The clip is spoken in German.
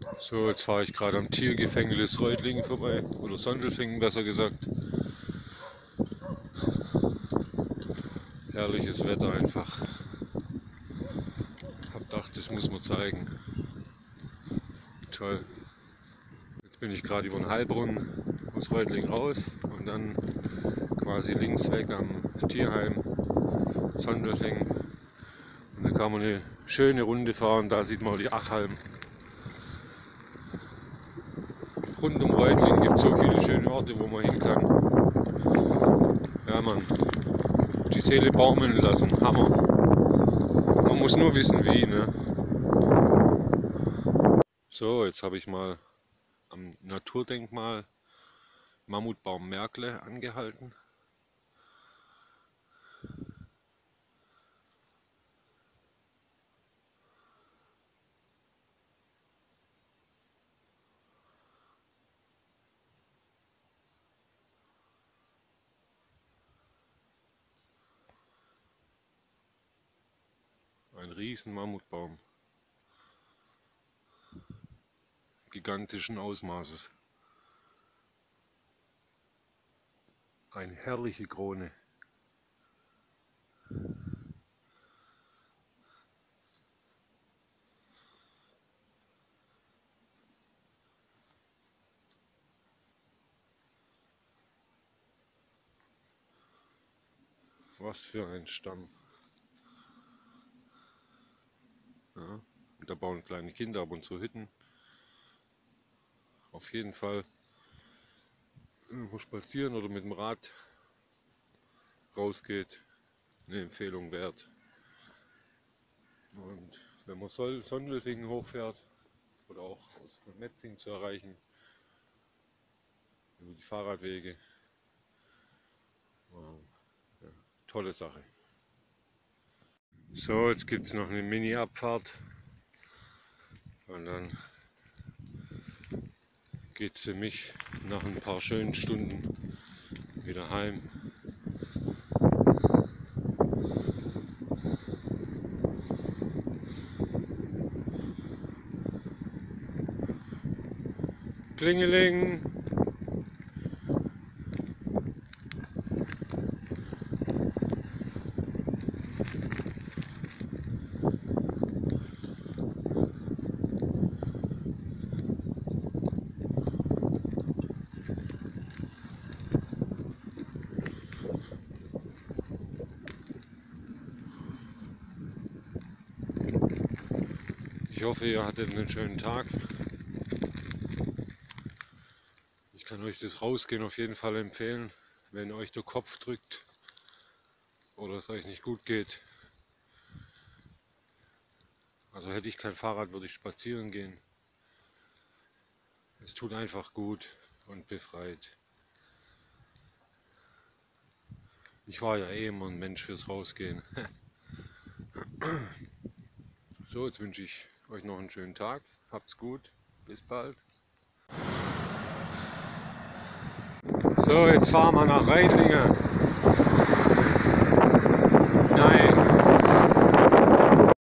So, jetzt fahre ich gerade am Tiergefängnis Reutlingen vorbei, oder Sondelfingen besser gesagt. Herrliches Wetter einfach. Hab gedacht, das muss man zeigen. Toll. Jetzt bin ich gerade über den Heilbrunnen aus Reutlingen raus und dann quasi links weg am Tierheim Sondelfingen. Und da kann man eine schöne Runde fahren, da sieht man die Achalm. Rund um Reutlingen gibt es so viele schöne Orte, wo man hin kann. Ja, Mann, die Seele baumeln lassen, Hammer. Man muss nur wissen wie, ne? So, jetzt habe ich mal am Naturdenkmal Mammutbaum Merkle angehalten. Ein riesen Mammutbaum, gigantischen Ausmaßes. Eine herrliche Krone. Was für ein Stamm. Ja, und da bauen kleine Kinder ab und zu Hütten. Auf jeden Fall irgendwo spazieren oder mit dem Rad rausgeht, eine Empfehlung wert. Und wenn man Sondelfingen hochfährt oder auch von Metzing zu erreichen, über die Fahrradwege, ja, tolle Sache. So, jetzt gibt es noch eine Mini-Abfahrt und dann geht es für mich nach ein paar schönen Stunden wieder heim. Klingeling! Ich hoffe, ihr hattet einen schönen Tag. Ich kann euch das Rausgehen auf jeden Fall empfehlen, wenn euch der Kopf drückt oder es euch nicht gut geht. Also hätte ich kein Fahrrad, würde ich spazieren gehen. Es tut einfach gut und befreit. Ich war ja eh immer ein Mensch fürs Rausgehen. So, jetzt wünsche ich euch noch einen schönen Tag. Habt's gut. Bis bald. So, jetzt fahren wir nach Reutlingen. Nein.